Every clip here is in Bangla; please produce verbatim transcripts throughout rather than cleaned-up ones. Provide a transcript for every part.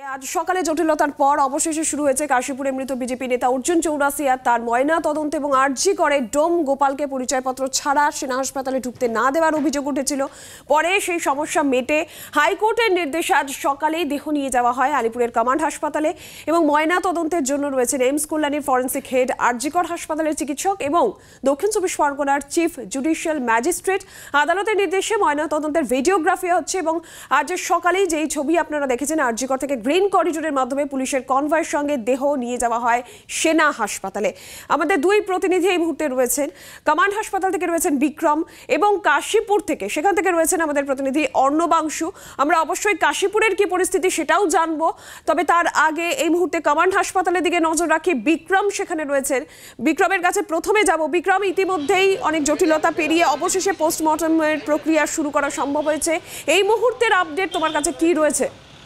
আজ সকালে জটিলতার পর অবশেষে শুরু হয়েছে কাশীপুরে মৃত বিজেপি নেতা অর্জুন চৌরাসিয়া তার ময়না তদন্ত এবং আরজি করে ডোম গোপালকে পরিচয়পত্র ছাড়া সেনা হাসপাতালে ঢুকতে না দেওয়ার অভিযোগ উঠেছিল। পরে সেই সমস্যা মেটে হাইকোর্টের নির্দেশে আজ সকালেই দেহ নিয়ে যাওয়া হয় আলিপুরের কমান্ড হাসপাতালে এবং ময়না তদন্তের জন্য রয়েছেন এমস কল্যাণীর ফরেন্সিক হেড, আরজিকর হাসপাতালের চিকিৎসক এবং দক্ষিণ চব্বিশ পরগনার চিফ জুডিশিয়াল ম্যাজিস্ট্রেট। আদালতের নির্দেশে ময়না তদন্তের ভিডিওগ্রাফি হচ্ছে এবং আজ সকালেই যেই ছবি আপনারা দেখেছেন আরজিকর থেকে গ্রিন করিডোরের মাধ্যমে পুলিশের কনভয়ের সঙ্গে দেহ নিয়ে যাওয়া হয় সেনা হাসপাতালে। আমাদের দুই প্রতিনিধি এই মুহূর্তে রয়েছেন, কমান্ড হাসপাতাল থেকে রয়েছেন বিক্রম এবং কাশীপুর থেকে সেখান থেকে রয়েছেন আমাদের প্রতিনিধি অর্ণবাংশু। আমরা অবশ্যই কাশীপুরের কি পরিস্থিতি সেটাও জানবো, তবে তার আগে এই মুহূর্তে কমান্ড হাসপাতালের দিকে নজর রাখি। বিক্রম সেখানে রয়েছেন, বিক্রমের কাছে প্রথমে যাব। বিক্রম, ইতিমধ্যেই অনেক জটিলতা পেরিয়ে অবশেষে পোস্টমর্টমের প্রক্রিয়া শুরু করা সম্ভব হয়েছে। এই মুহূর্তের আপডেট তোমার কাছে কি রয়েছে?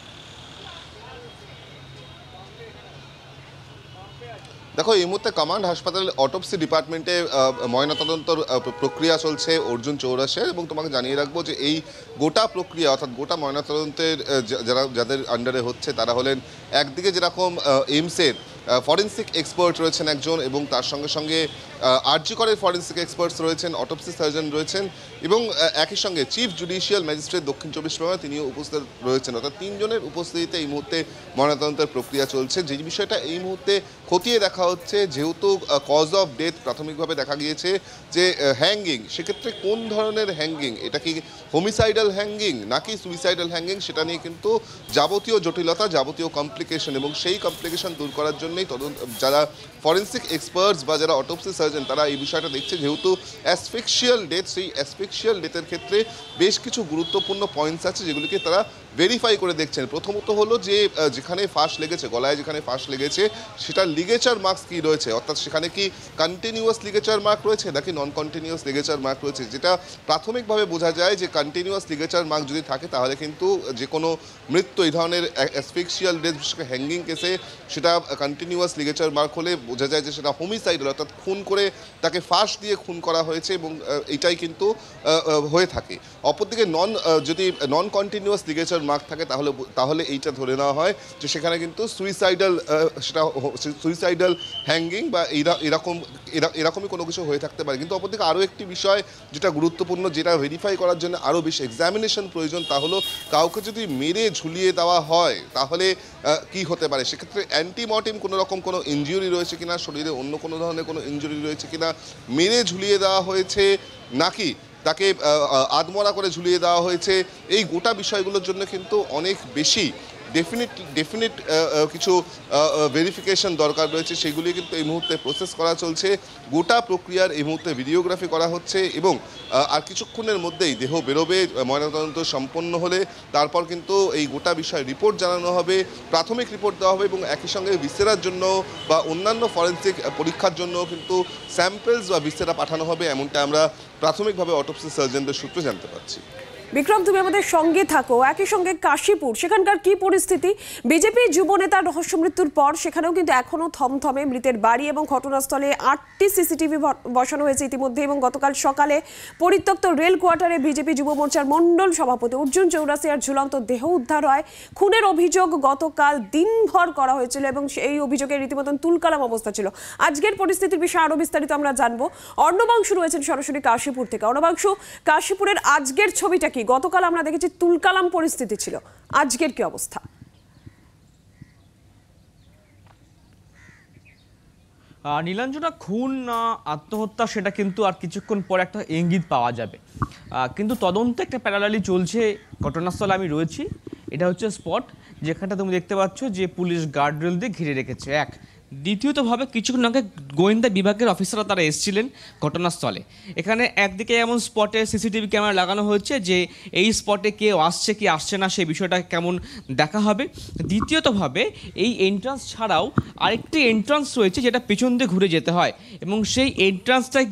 দেখো, এই মুহূর্তে কমান্ড হাসপাতালের অটোপসি ডিপার্টমেন্টে ময়নাতদন্তর প্রক্রিয়া চলছে অর্জুন চৌরাসিয়ার, এবং তোমাকে জানিয়ে রাখবো যে এই গোটা প্রক্রিয়া অর্থাৎ গোটা ময়নাতদন্তের যারা যাদের আন্ডারে হচ্ছে তারা হলেন একদিকে যেরকম এইমসের ফরেন্সিক এক্সপার্ট রয়েছেন একজন, এবং তার সঙ্গে সঙ্গে আরজিকরের ফরেন্সিক এক্সপার্টস রয়েছেন, অটোপসি সার্জন রয়েছেন, এবং একই সঙ্গে চিফ জুডিশিয়াল ম্যাজিস্ট্রেট দক্ষিণ চব্বিশ পরগনা তিনিও উপস্থিত রয়েছেন। অর্থাৎ তিনজনের উপস্থিতিতে এই মুহূর্তে ময়নাতদন্তের প্রক্রিয়া চলছে। যে বিষয়টা এই মুহূর্তে খতিয়ে দেখা হচ্ছে, যেহেতু কজ অফ ডেথ প্রাথমিকভাবে দেখা গিয়েছে যে হ্যাঙ্গিং, সেক্ষেত্রে কোন ধরনের হ্যাঙ্গিং, এটা কি হোমিসাইডাল হ্যাঙ্গিং নাকি সুইসাইডাল হ্যাঙ্গিং, সেটা নিয়ে কিন্তু যাবতীয় জটিলতা, যাবতীয় কমপ্লিকেশন, এবং সেই কমপ্লিকেশন দূর করার জন্যই তদন্ত যারা ফরেন্সিক এক্সপার্টস বা যারা অটোপসি সার্জন তারা এই বিষয়টা দেখছে। যেহেতু অ্যাসফিক্সিয়াল ডেথ, সেই অ্যাসফিক্সিয়াল ডেথের ক্ষেত্রে বেশ কিছু গুরুত্বপূর্ণ পয়েন্টস আছে যেগুলিকে তারা ভেরিফাই করে দেখছেন। প্রথমত হলো যে যেখানে ফাঁস লেগেছে, গলায় যেখানে ফাঁস লেগেছে, সেটা লিগেচার মার্কস কী রয়েছে, অর্থাৎ সেখানে কি কন্টিনিউয়াস লিগেচার মার্ক রয়েছে নাকি নন কন্টিনিউয়াস লিগেচার মার্ক রয়েছে। যেটা প্রাথমিকভাবে বোঝা যায় যে কন্টিনিউয়াস লিগেচার মার্ক যদি থাকে তাহলে কিন্তু যে কোনো মৃত্যু, এই ধরনের অ্যাসফিক্সিয়াল ডেথ, বিশেষ করে হ্যাঙ্গিং কেসে সেটা কন্টিনিউয়াস লিগেচার মার্ক হলে বোঝা যায় যে সেটা হোমিসাইডাল, অর্থাৎ খুন করে তাকে ফাঁস দিয়ে খুন করা হয়েছে, এবং এটাই কিন্তু হয়ে থাকে। অপরদিকে নন যদি নন কন্টিনিউয়াস লিগেচার মার্ক থাকে তাহলে তাহলে এইটা ধরে নেওয়া হয় যে সেখানে কিন্তু সুইসাইডাল, সেটা সুইসাইডাল হ্যাঙ্গিং বা এরকম এরকমই কোনো কিছু হয়ে থাকতে পারে। কিন্তু অপরদিকে আরও একটি বিষয় যেটা গুরুত্বপূর্ণ, যেটা ভেরিফাই করার জন্য আরও বেশি এক্সামিনেশন প্রয়োজন, তা হলো কাউকে যদি মেরে ঝুলিয়ে দেওয়া হয় তাহলে কি হতে পারে। সেক্ষেত্রে অ্যান্টিমর্টিম কোনো রকম কোনো ইনজুরি রয়েছে কিনা, শরীরে অন্য কোনো ধরনের কোনো ইনজুরি রয়েছে কিনা, মেরে ঝুলিয়ে দেওয়া হয়েছে নাকি তাকে আধমরা করে ঝুলিয়ে দেওয়া হয়েছে, এই গোটা বিষয়গুলোর জন্য কিন্তু অনেক বেশি ডেফিনিট ডেফিনিট কিছু ভেরিফিকেশন দরকার রয়েছে। সেগুলি কিন্তু এই মুহূর্তে প্রসেস করা চলছে। গোটা প্রক্রিয়ার এই মুহূর্তে ভিডিওগ্রাফি করা হচ্ছে, এবং আর কিছুক্ষণের মধ্যেই দেহ বেরোবে। ময়নাতদন্ত সম্পন্ন হলে তারপর কিন্তু এই গোটা বিষয়ে রিপোর্ট জানানো হবে, প্রাথমিক রিপোর্ট দেওয়া হবে, এবং একই সঙ্গে ভিসেরার জন্য বা অন্যান্য ফরেন্সিক পরীক্ষার জন্য কিন্তু স্যাম্পলস বা ভিসেরা পাঠানো হবে, এমনটা আমরা প্রাথমিকভাবে অটোপসি সার্জনদের সূত্রে জানতে পারছি। বিক্রম, তুমি আমাদের সঙ্গে থাকো। একই সঙ্গে কাশীপুর, সেখানকার কি পরিস্থিতি? বিজেপি যুব নেতার রহস্য মৃত্যুর পর সেখানেও কিন্তু এখনো থমথমে। মৃতের বাড়ি এবং ঘটনাস্থলে আটটি সিসিটিভি বসানো হয়েছে ইতিমধ্যে, এবং গতকাল সকালে পরিত্যক্ত রেল কোয়ার্টারে বিজেপি যুব মোর্চার মণ্ডল সভাপতি অর্জুন চৌরাসিয়ার ঝুলন্ত দেহ উদ্ধার হয়। খুনের অভিযোগ গতকাল দিনভর করা হয়েছিল এবং সেই অভিযোগের রীতিমতন তুলকালাম অবস্থা ছিল। আজকের পরিস্থিতির বিষয়ে আরও বিস্তারিত আমরা জানবো। অর্ণবাংশু রয়েছেন সরাসরি কাশীপুর থেকে। অর্ণবাংশু, কাশীপুরের আজকের ছবিটা কি? গতকাল আমরা দেখেছি তুলকালাম পরিস্থিতি ছিল, আজকের কি অবস্থা? নীলাঞ্জনা, খুন না আত্মহত্যা সেটা কিন্তু আর কিছুক্ষণ পর একটা ইঙ্গিত পাওয়া যাবে, কিন্তু তদন্তে একটা প্যারালালি চলছে। ঘটনাস্থলে আমি রয়েছি, এটা হচ্ছে স্পট যেখানটা তুমি দেখতে পাচ্ছ যে পুলিশ গার্ডরেল দিয়ে ঘিরে রেখেছে। এক দ্বিতীয়তভাবে কিছুক্ষণ আগে গোয়েন্দা বিভাগের অফিসাররা তারা এসেছিলেন ঘটনাস্থলে। এখানে একদিকে এমন স্পটে সিসিটিভি ক্যামেরা লাগানো হচ্ছে যে এই স্পটে কেউ আসছে কি আসছে না সেই বিষয়টা কেমন দেখা হবে। দ্বিতীয়তভাবে এই এন্ট্রান্স ছাড়াও আরেকটি এন্ট্রান্স রয়েছে যেটা পেছন দিয়ে ঘুরে যেতে হয়, এবং সেই এন্ট্রান্সটা গিয়ে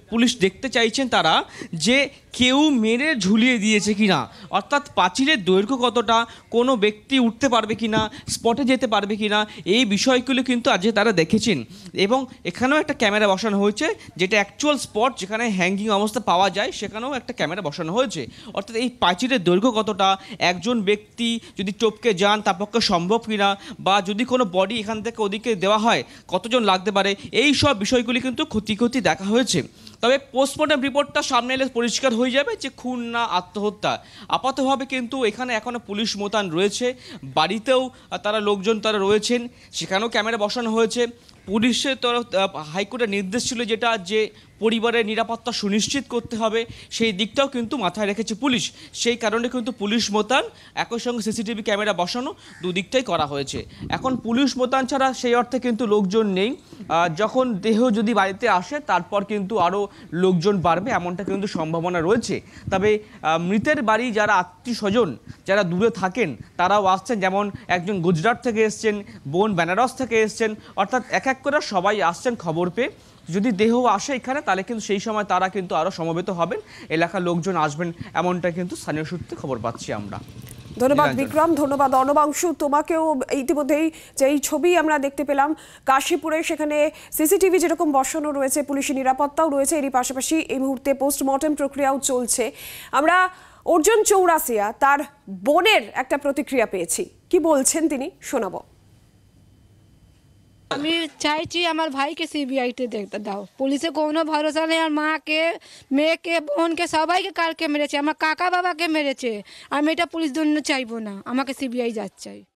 পুলিশ দেখতে চাইছেন তারা যে কেউ মেরে ঝুলিয়ে দিয়েছে কিনা, অর্থাৎ পাঁচিলের দৈর্ঘ্য কতটা, কোনো ব্যক্তি উঠতে পারবে কিনা, স্পটে যেতে পারবে কিনা, এই বিষয়গুলো কিন্তু আজকে তারা দেখেছেন। এবং এখানেও একটা ক্যামেরা বসানো হয়েছে, যেটা অ্যাকচুয়াল স্পট যেখানে হ্যাঙ্গিং অবস্থা পাওয়া যায় সেখানেও একটা ক্যামেরা বসানো হয়েছে। অর্থাৎ এই পাঁচিলের দৈর্ঘ্য কতটা, একজন ব্যক্তি যদি টপকে যান তার পক্ষে সম্ভব কিনা, বা যদি কোনো বডি এখান থেকে ওদিকে দেওয়া হয় কতজন লাগতে পারে, এই সব বিষয়গুলি কিন্তু ক্ষতি ক্ষতি দেখা হয়েছে। তবে পোস্টমর্টম রিপোর্টটা সামনে এলে পরিষ্কার হয়ে যাবে যে খুন না আত্মহত্যা। আপাতভাবে কিন্তু এখানে এখনও পুলিশ মোতায়েন রয়েছে, বাড়িতেও তারা লোকজন তারা রয়েছেন, সেখানেও ক্যামেরা বসানো হয়েছে। পুলিশের তরফ হাইকোর্টের নির্দেশ ছিল যেটা যে পরিবারের নিরাপত্তা সুনিশ্চিত করতে হবে, সেই দিকটাও কিন্তু মাথায় রেখেছে পুলিশ। সেই কারণে কিন্তু পুলিশ মোতায়েন, একই সঙ্গে সিসিটিভি ক্যামেরা বসানো, দুদিকটাই করা হয়েছে। এখন পুলিশ মোতায়েন ছাড়া সেই অর্থে কিন্তু লোকজন নেই। যখন দেহ যদি বাড়িতে আসে তারপর কিন্তু আরও লোকজন বাড়বে, এমনটা কিন্তু সম্ভাবনা রয়েছে। তবে মৃতের বাড়ি যারা আত্মীয় স্বজন যারা দূরে থাকেন তারাও আসছেন, যেমন একজন গুজরাট থেকে এসছেন, বোন বেনারস থেকে এসছেন, অর্থাৎ এক এক করে সবাই আসছেন খবর পেয়ে। যদি দেহ আসে এখানে তাহলে কিন্তু সেই সময় তারা কিন্তু আরও সমবেত হবেন, এলাকার লোকজন আসবেন, এমনটা কিন্তু স্থানীয় সূত্রে খবর পাচ্ছি আমরা। ধন্যবাদ বিক্রম, ধন্যবাদ অর্ণবাংশু তোমাকেও। ইতিমধ্যেই যে এই ছবি আমরা দেখতে পেলাম কাশীপুরে, সেখানে সিসিটিভি যেরকম বসানো রয়েছে, পুলিশি নিরাপত্তাও রয়েছে, এরই পাশাপাশি এই মুহূর্তে পোস্টমর্টেম প্রক্রিয়াও চলছে। আমরা অর্জুন চৌরাসিয়া তার বোনের একটা প্রতিক্রিয়া পেয়েছি, কি বলছেন তিনি শোনাবো। আমি চাইছি আমার ভাইকে সিবিআইতে দেখতে দাও, পুলিশে কোনো ভরসা নেই। আর মাকে, মেয়েকে, বোনকে সবাইকে কালকে মেরেছে, আমার কাকা বাবাকে মেরেছে। আমি এটা পুলিশ জন্য চাইবো না, আমাকে সিবিআই যাচ্ছে চাই।